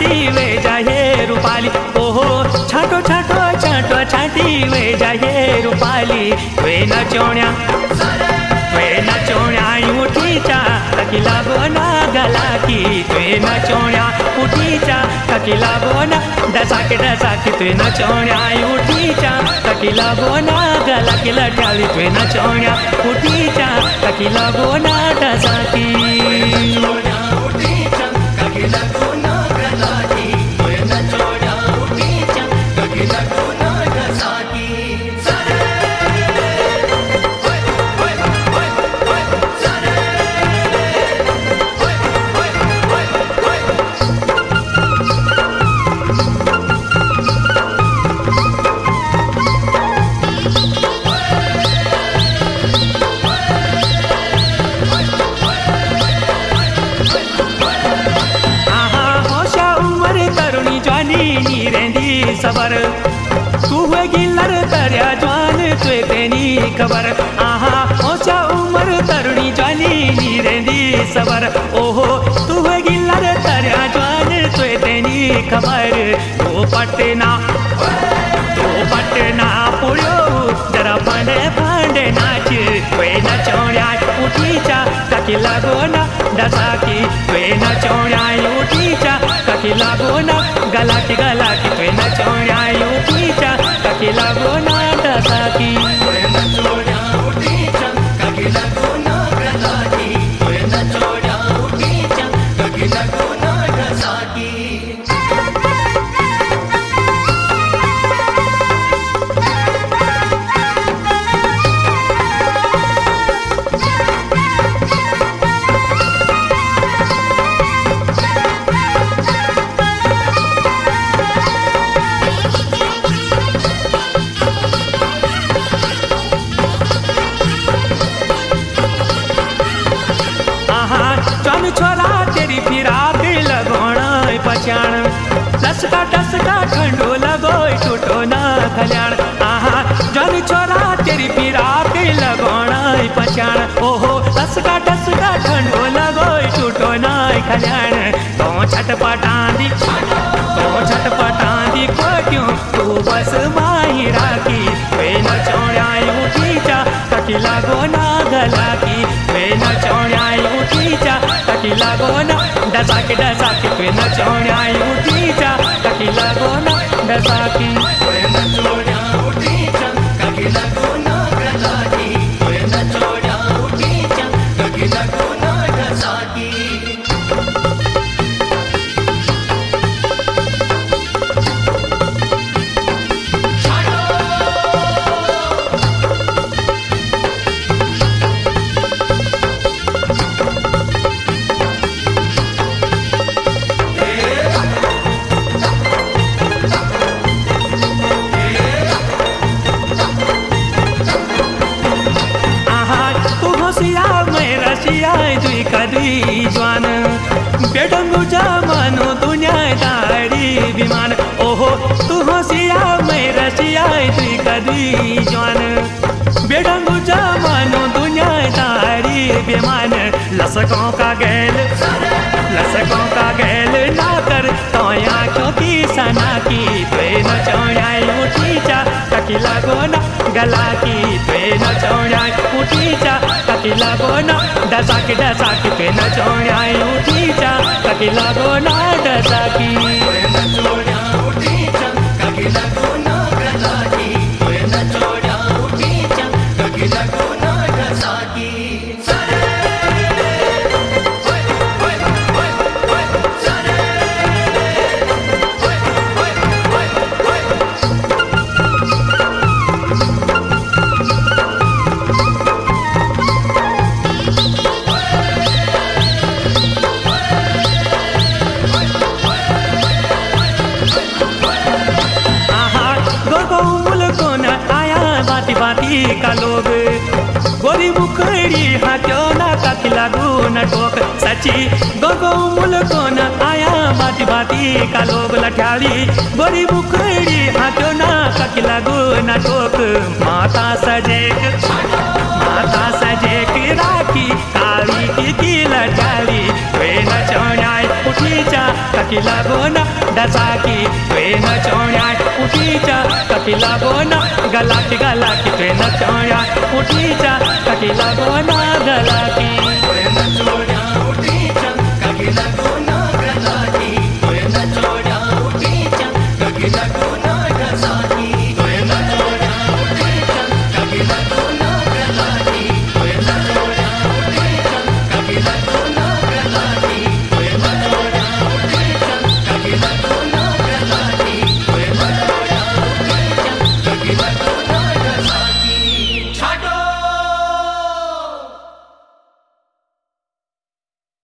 वे जाहे रूपाली ओहो छाटो छाटो छाटो छाटी वे जाहे रूपाली वे नचोण्या उठीच्या तकी लागो ना गलाकी वे नचोण्या उठीच्या तकी लागो ना डसाकी वे नचोण्या उठीच्या तकी लागो ना गलाकी लट्याली वे नचोण्या उठीच्या तकी लागो ना डसाकी सबर तू हुए गिलर तरया जवान तुए तेनी खबर आहा ओचा उम्र तरुणी जवानी नी रेंदी सबर ओहो तू हुए गिलर तरया जवान तुए तेनी खबर तो पटना पुड़ो जरा फांडे नाच वे नचोण्या उठीच्या तकी लागो ना डसाकी वे नचोण्या उठीच्या तकी लागो ना गलाकी वे नचोण्या उठीच्या तकी लागो ना डसाकी टसका खंडो लगो टूटो न खल्याण आहा जन छोरा तेरी फिराक लगोण पछाण ओहो टसका खंडो लगो टूटो न खल्याण तो छटपटांदी को क्यों तू बस माही राखी वे नचोण्या उठीच्या तकी लागो ना गलाकी वे नचोण्या उठीच्या तकी लागो ना डसाकी वे नचोण्या उठीच्या तकी लागो ना डसाकी वे नचोण्या उठीच्या तकी लागो ना गलाकी वे नचोण्या उठीच्या तकी लागो ना डसाकी जवान बेडंगू जमानो दुनिया दारी विमान ओहो तू होशिया मैं रसिया तुई कदी जवान बेडंगू जमानो दुनिया दारी विमान लसकों का गैल ना कर तो आँखों की सना की वे नचोण्या उठीच्या तकी लागो ना गलाकी वे नचोण्या उठीच्या तकी लागो ना डसाकी वे नचोण्या उठीच्या तकी लागो ना डसाकी वे नचोण्या उठीच्या तकी लागो ना गलाकी वे नचोण्या उठीच्या तकी लागो ना डसाकी का लोग गोरी मुखड़ी हाँ क्यों ना कख लागू न टोक सची गोगो मुल्को न आया बाती बाती का लोग लठाली गोरी मुखड़ी हाँ क्यों ना कख लागू न टोक माता सजेक राखी काली की लठाली वे नचोण्या उठी जा कख ताकी लागो ना डसाकी तुए नचोया उठीचा ताकी लागो ना गलाकी गलाकी तुए नचोया उठीचा ताकी लागो ना गलाकी